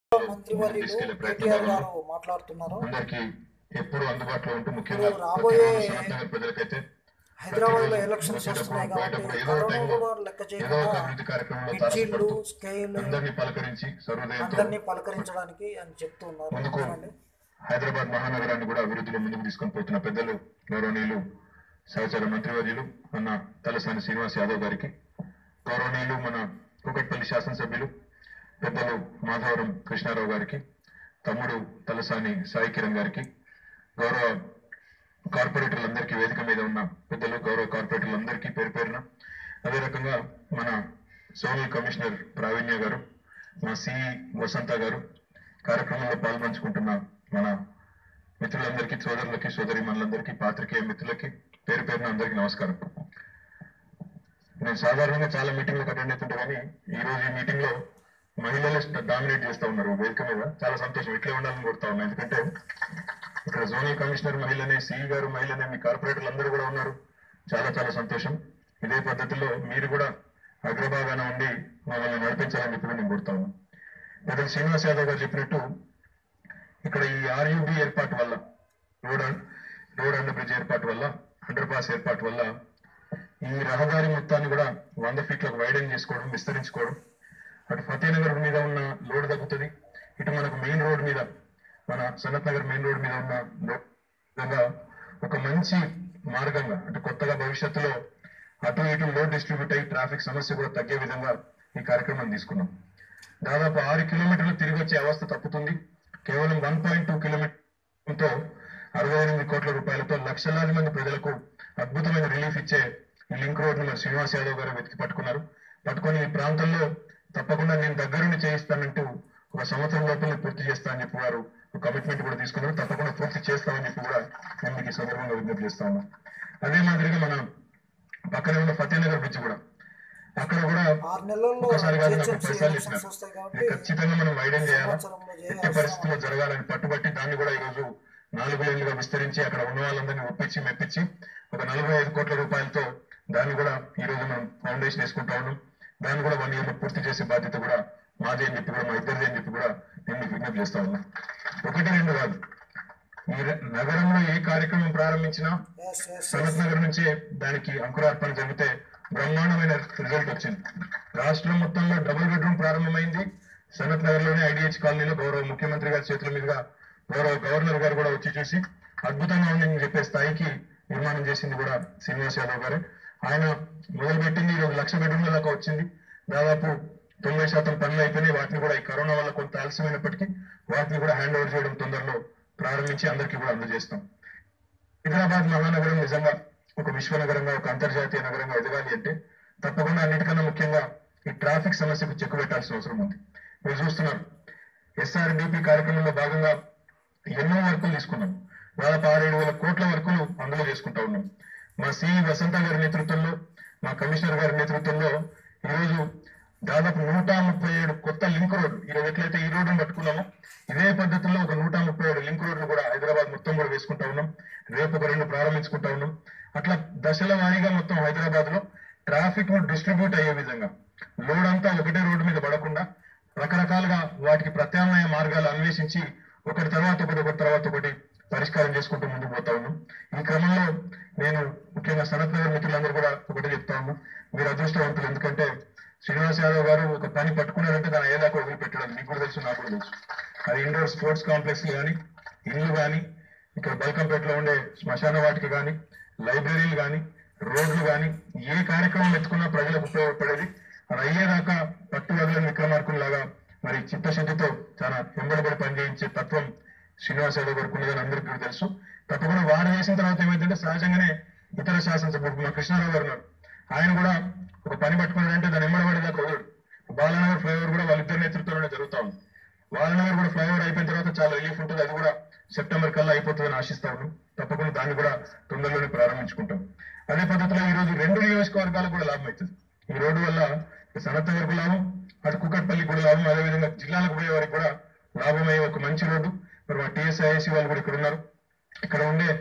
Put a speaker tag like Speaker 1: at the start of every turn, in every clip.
Speaker 1: మంత్రివర్యులు ktrgaru మాట్లాడుతున్నారు. అందరికీ ఎప్పుడు అందుబాటులో ఉంటూ ముఖ్యంగా రాబోయే ప్రజలకైతే హైదరాబాద్ లో ఎలక్షన్స్ వస్తున్నాయి కాబట్టి కరోనా కూడా లెక్క చేయకుండా మిర్చీలు స్కేల్ అందరినీ పలకరించడానికి అని చెప్తున్నారు.
Speaker 2: హైదరాబాద్ మహానగరాన్ని కూడా అభివృద్ధిలో ముందుకు తీసుకొని పోతున్న పెద్దలు గౌరవనీయులు సహచర మంత్రివర్యులు మన తలసాని శ్రీనివాస్ యాదవ్ గారికి, గౌరవనీయులు మన కూకట్పల్లి శాసనసభ్యులు పెద్దలు మాధవరం కృష్ణారావు గారికి, తమ్ముడు తలసాని సాయి కిరణ్ గారికి, గౌరవ కార్పొరేటర్లందరికీ, వేదిక మీద ఉన్న పెద్దలు గౌరవ కార్పొరేటర్లందరికీ పేరు పేరున, అదే రకంగా మన జోనల్ కమిషనర్ ప్రావీణ్య గారు, మా సిఈ వసంత గారు, కార్యక్రమంలో పాల్పంచుకుంటున్న మన మిత్రులందరికీ, సోదరులకి, సోదరి మనులందరికీ, పాత్రికేయ మిత్రులకి పేరు పేరున అందరికీ నమస్కారం. నేను సాధారణంగా చాలా మీటింగ్లకు అటెండ్ అవుతుంటే కానీ ఈరోజు ఈ మీటింగ్ లో మహిళలు డామినేట్ చేస్తా ఉన్నారు వేదిక మీద. చాలా సంతోషం, ఇట్లే ఉండాలని కోరుతా ఉన్నా. ఎందుకంటే ఇక్కడ జోనల్ కమిషనర్ మహిళనే, సిఈ గారు మహిళనే, మీ కార్పొరేటర్లు అందరూ కూడా ఉన్నారు. చాలా చాలా సంతోషం. ఇదే పద్ధతిలో మీరు కూడా అగ్రభాగాన ఉండి మమ్మల్ని నడిపించాలని చెప్పి నేను కోరుతా ఉన్నా. పెద్దలు శ్రీనివాస్ యాదవ్ గారు చెప్పినట్టు ఇక్కడ ఈ ఆర్యుబి ఏర్పాటు వల్ల, రోడ్ అండర్ బ్రిడ్జ్ ఏర్పాటు వల్ల, అండర్ పాస్ ఏర్పాటు వల్ల ఈ రహదారి మొత్తాన్ని కూడా 100 ఫీట్లకు వైడెన్ చేసుకోవడం, విస్తరించుకోవడం, అటు ఫతేనగర్ మీద ఉన్న లోడ్ తగ్గుతుంది, ఇటు మనకు మెయిన్ రోడ్ మీద, మన సనత్ నగర్ మెయిన్ రోడ్ మీద ఉన్న విధంగా ఒక మంచి మార్గంగా, అంటే కొత్తగా భవిష్యత్తులో అటు ఇటు లోడ్ డిస్ట్రిబ్యూట్ అయ్యి ట్రాఫిక్ సమస్య కూడా తగ్గే విధంగా ఈ కార్యక్రమం తీసుకున్నాం. దాదాపు 6 కిలోమీటర్లు తిరిగి వచ్చే అవస్థ తప్పుతుంది. కేవలం 1.2 కిలోమీటర్తో 68 కోట్ల రూపాయలతో లక్షలాది మంది ప్రజలకు అద్భుతమైన రిలీఫ్ ఇచ్చే ఈ లింక్ రోడ్ ను శ్రీనివాస్ యాదవ్ గారు వెతికి పట్టుకొని ఈ ప్రాంతంలో తప్పకుండా నేను దగ్గరుండి చేయిస్తానంటూ 1 సంవత్సరం లోపల పూర్తి చేస్తానని చెప్పి వారు కమిట్మెంట్ కూడా తీసుకున్నారు. తప్పకుండా పూర్తి చేస్తామని చెప్పి కూడా నేను మీకు ఈ సందర్భంగా విజ్ఞప్తి చేస్తా ఉన్నా. అదే మాదిరిగా మన పక్కనే ఉన్న ఫతేనగర్ బ్రిడ్జ్ కూడా, అక్కడ కూడా ఒకసారి కాదు 40 సార్లు ఇచ్చినారు. ఖచ్చితంగా మనం వైడెన్ చేయాలా, ఎట్టి పరిస్థితుల్లో జరగాలని పట్టుబట్టి దాన్ని కూడా ఈరోజు 4 లేన్లుగా విస్తరించి అక్కడ ఉన్న వాళ్ళందరినీ ఒప్పించి మెప్పించి 45 కోట్ల రూపాయలతో దాన్ని కూడా ఈ రోజు మనం ఫౌండేషన్ వేసుకుంటా ఉన్నాం. దాన్ని కూడా 1 ఇయర్ లో పూర్తి చేసే బాధ్యత కూడా మాది అని చెప్పి కూడా, మా ఇద్దరిది అని చెప్పి కూడా నేను మీకు విజ్ఞప్తి చేస్తా ఉన్నా. 1, 2 కాదు, ఈ నగరంలో ఏ కార్యక్రమం ప్రారంభించినా సనత్ నగర్ నుంచే దానికి అంకురార్పణ జరిగితే బ్రహ్మాండమైన రిజల్ట్ వచ్చింది. రాష్ట్రం మొత్తంలో డబుల్ బెడ్రూమ్ ప్రారంభమైంది. సనత్ నగర్ లోనే ఐడిహెచ్ కాలనీలో గౌరవ ముఖ్యమంత్రి గారి చేతుల మీదుగా గౌరవ గవర్నర్ గారు కూడా వచ్చి చూసి అద్భుతంగా ఉందని చెప్పే స్థాయికి నిర్మాణం చేసింది కూడా శ్రీనివాస్ యాదవ్ గారే. ఆయన మొదలుపెట్టింది ఈరోజు 1,00,000 బెడ్రూమ్ల దాకా వచ్చింది. దాదాపు 90% పనులు అయిపోయినాయి. వాటిని కూడా ఈ కరోనా వల్ల కొంత ఆలస్యమైనప్పటికీ వాటిని కూడా హ్యాండ్ ఓవర్ చేయడం తొందరలో ప్రారంభించి అందరికీ కూడా అందజేస్తాం. హైదరాబాద్ మహానగరం నిజంగా ఒక విశ్వనగరంగా, ఒక అంతర్జాతీయ నగరంగా ఎదగాలి అంటే తప్పకుండా అన్నిటికన్నా ముఖ్యంగా ఈ ట్రాఫిక్ సమస్యకు చెక్కు పెట్టాల్సిన అవసరం ఉంది. మీరు చూస్తున్నారు, ఎస్ఆర్డిపి కార్యక్రమంలో భాగంగా ఎన్నో వర్కులు తీసుకున్నాం. దాదాపు 6-7 కోట్ల వర్కులు అందులో చేసుకుంటా ఉన్నాం. మా సిఈ వసంత గారి నేతృత్వంలో, మా కమిషనర్ గారి నేతృత్వంలో ఈరోజు దాదాపు 137 కొత్త లింక్ రోడ్లు, ఈరోజు ఎట్లయితే ఈ రోడ్డును పట్టుకున్నామో ఇదే పద్ధతిలో ఒక 137 లింక్ రోడ్లు కూడా హైదరాబాద్ మొత్తం కూడా వేసుకుంటా ఉన్నాం. రేపు ఒక 2 ప్రారంభించుకుంటా ఉన్నాం. అట్లా దశల వారీగా మొత్తం హైదరాబాద్ లో ట్రాఫిక్ ను డిస్ట్రిబ్యూట్ అయ్యే విధంగా, లోడ్ అంతా ఒకటే రోడ్డు మీద పడకుండా రకరకాలుగా వాటికి ప్రత్యామ్నాయ మార్గాలు అన్వేషించి ఒకటి తర్వాత ఒకటి పరిష్కారం చేసుకుంటూ ముందుకు పోతా ఉన్నాం. ఈ క్రమంలో నేను ముఖ్యంగా సనత్ నగర్ మిత్రులందరూ కూడా ఒకటి చెప్తా ఉన్నాం, మీరు అదృష్టవంతులు. ఎందుకంటే శ్రీనివాస్ యాదవ్ గారు ఒక పని పట్టుకున్నారంటే దాని అయ్యేదాకా వదిలిపెట్టడం మీకు కూడా తెలుసు, నాకు కూడా తెలుసు. అది ఇండోర్ స్పోర్ట్స్ కాంప్లెక్స్ కానీ, ఇల్లు కానీ, ఇక్కడ బల్కంపేటలో ఉండే శ్మశాన వాటికి కానీ, లైబ్రరీలు కానీ, రోడ్లు కానీ, ఏ కార్యక్రమం ఎత్తుకున్నా ప్రజలకు ఉపయోగపడేది. అది అయ్యేదాకా పట్టు వదలని విక్రమార్కుల్లాగా మరి చిత్తశుద్ధితో చాలా వెంబడబడి పనిచేయించే తత్వం శ్రీనివాస్ యాదవ్ గారికి ఉన్నదని అందరికీ కూడా తెలుసు. తప్పకుండా వారు చేసిన తర్వాత ఏమైందంటే సహజంగానే ఇతర శాసనసభ్యులు మా కృష్ణారావు గారు ఉన్నారు, ఆయన కూడా ఒక పని పట్టుకున్నాడంటే దాన్ని వెంబడబడేదాకా వదలడు. బాలనగర్ ఫ్లైఓవర్ కూడా వాళ్ళిద్దరి నేతృత్వంలోనే జరుగుతా ఉంది. బాలనగర్ కూడా ఫ్లైఓవర్ అయిపోయిన తర్వాత చాలా రిలీఫ్ ఉంటుంది. అది కూడా సెప్టెంబర్ కల్లా అయిపోతుందని ఆశిస్తా ఉన్నాం. తప్పకుండా దాన్ని కూడా తొందరలోనే ప్రారంభించుకుంటాం. అదే పద్ధతిలో ఈ రోజు 2 నియోజకవర్గాలకు కూడా లాభం అవుతుంది. ఈ రోడ్డు వల్ల సనత్ నగర్కు లాభం, అటు కూకట్పల్లి కూడా లాభం, అదేవిధంగా జిల్లాలకు పోయే వారికి కూడా లాభమయ్యే ఒక మంచి రోడ్డు. మరి మా టీఎస్ఐఐసి వాళ్ళు కూడా ఇక్కడ ఉన్నారు. ఇక్కడ ఉండే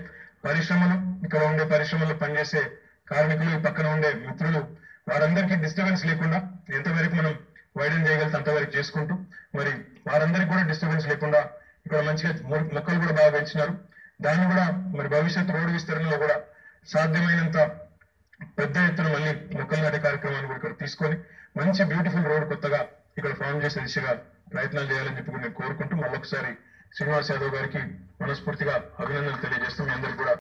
Speaker 2: పరిశ్రమల్లో పనిచేసే కార్మికులు, ఈ పక్కన ఉండే మిత్రులు, వారందరికీ డిస్టర్బెన్స్ లేకుండా ఎంతవరకు మనం వైడెన్ చేయగలిగితే అంతవరకు చేసుకుంటూ మరి వారందరికీ కూడా డిస్టర్బెన్స్ లేకుండా ఇక్కడ మంచిగా మొక్కలు కూడా బాగా పెంచినారు. దాన్ని కూడా మరి భవిష్యత్ రోడ్డు విస్తరణలో కూడా సాధ్యమైనంత పెద్ద ఎత్తున మళ్ళీ మొక్కలు నాటే కార్యక్రమాన్ని కూడా ఇక్కడ తీసుకొని మంచి బ్యూటిఫుల్ రోడ్ కొత్తగా ఇక్కడ ఫామ్ చేసే దిశగా ప్రయత్నాలు చేయాలని చెప్పి కూడా నేను కోరుకుంటూ మళ్ళొకసారి శ్రీనివాస్ యాదవ్ గారికి మనస్ఫూర్తిగా అభినందనలు తెలియజేస్తూ మీ అందరికీ కూడా